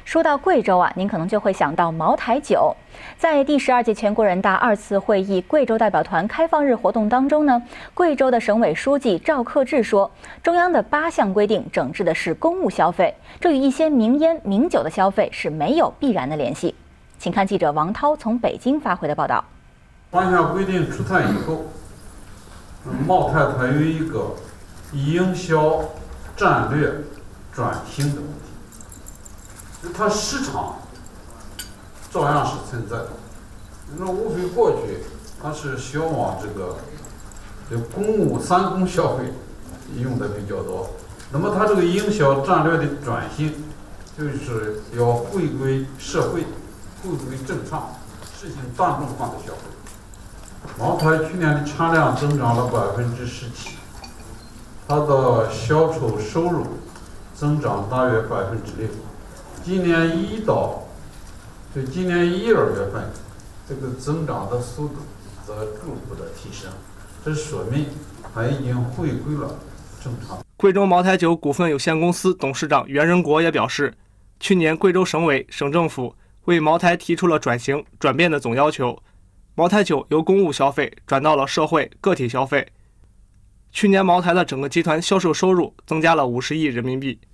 说到贵州啊，您可能就会想到茅台酒。在第12届全国人大2次会议贵州代表团开放日活动当中呢，贵州的省委书记赵克志说，中央的8项规定整治的是公务消费，这与一些名烟、名酒的消费是没有必然的联系。请看记者王涛从北京发回的报道。 8项规定出台以后，茅台它有一个营销战略转型的问题，它市场照样是存在的。那无非过去它是想往这个公务3公消费用的比较多，那么它这个营销战略的转型，就是要回归社会，回归正常，实行大众化的消费。茅台去年的产量增长了17%，它的销售收入增长大约6%。今年1到今年1、2月份，这个增长的速度则逐步的提升，这说明它已经回归了正常。 贵州茅台酒股份有限公司董事长袁仁国也表示，去年贵州省委、省政府为茅台提出了转型转变的总要求，茅台酒由公务消费转到了社会个体消费。去年茅台的整个集团销售收入增加了50亿人民币。